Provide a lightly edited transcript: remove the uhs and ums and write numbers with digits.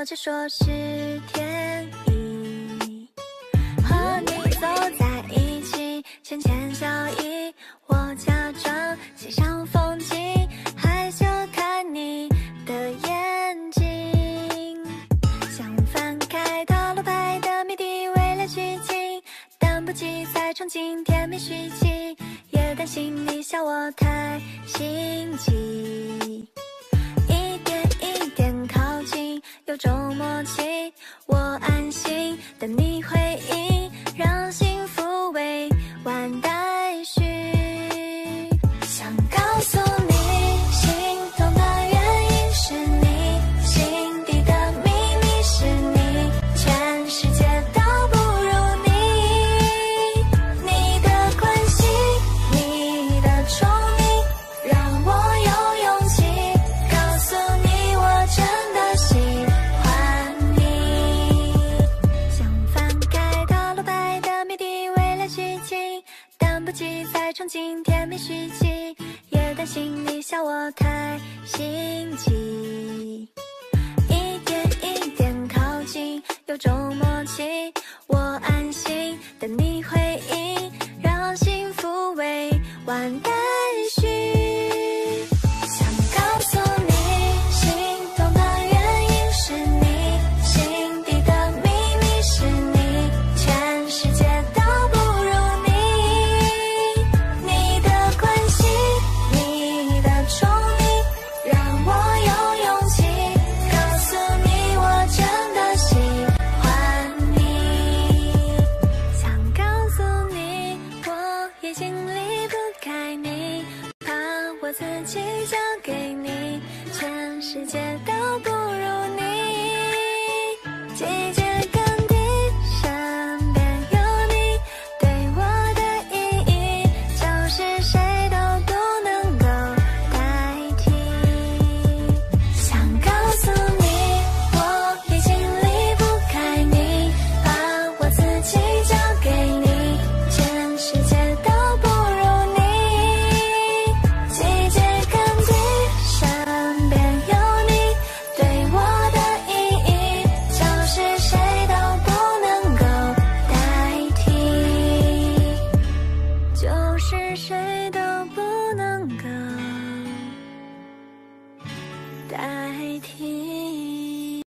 解说是天意，和你走在一起，浅浅笑意，我假装欣赏风景，害羞看你的眼睛，想翻开塔罗牌的谜底，未来剧情，等不及再憧憬甜蜜续集，也担心你笑我太心急，一点一点靠近，有种默契，我安心等你回应，让幸福未完待续。想告诉你，心动的原因是你，心底的秘密是你，全世界都不如你。你的关心，你的宠溺，让我有勇气告诉你，我真的喜欢你。想翻开塔罗牌的谜底，未来剧情，等不及再憧憬甜蜜续集，也担心你笑我太心急，一点一点靠近，有种默契，我安心等你回应，让幸福未完待续。想告诉你，心动的原因是你，心底的秘密是你，全世界都不如你。你的关心，你的宠溺，让我有勇气告诉你，我真的喜欢你。想告诉你，我已经离不开你，把我自己交给